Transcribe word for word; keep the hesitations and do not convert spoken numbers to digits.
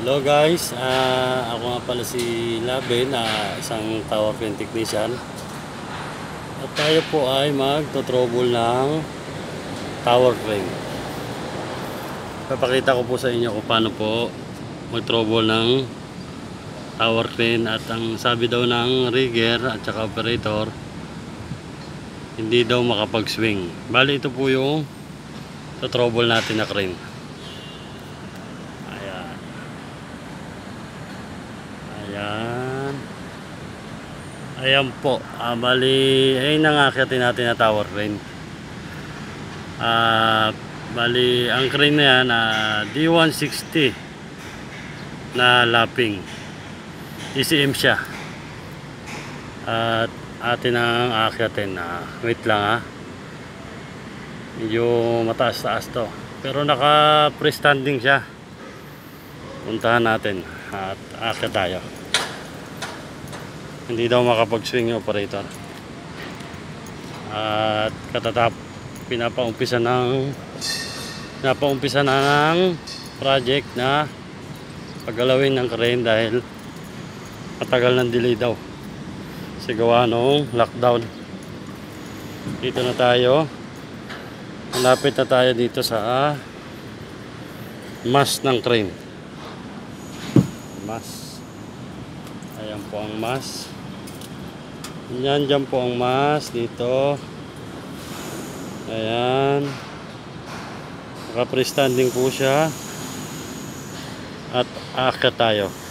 Hello guys, uh, ako nga pala si Laben, uh, isang tower crane technician. At tayo po ay magto-trouble ng tower crane. Papakita ko po sa inyo kung paano po mag-trouble ng tower crane. At ang sabi daw ng rigger at saka operator, hindi daw makapag-swing. Bali ito po yung to-trouble natin na crane. Ayan. Ayan po. Ah, bali, ay nangakyatin natin na tower crane. Ah, bali, ang crane na yan, ah, D one sixty na lapping. E C M siya. At atin ang akyatin. Ah, wait lang ha. Medyo mataas-taas to. Pero naka-freestanding siya. Puntahan natin. At akyat tayo. Hindi daw makapag-swing yung operator. At katatap pinapaumpisa ng pinapaumpisa na ng project na paggalawin ng crane dahil matagal ng delay daw. Kasi gawa nung lockdown. Dito na tayo. Malapit na tayo dito sa mast ng crane. Mast. Ayan po ang mast. Yan, dyan po ang mast dito. Ayan. Naka-freestanding po siya. At aakyat tayo.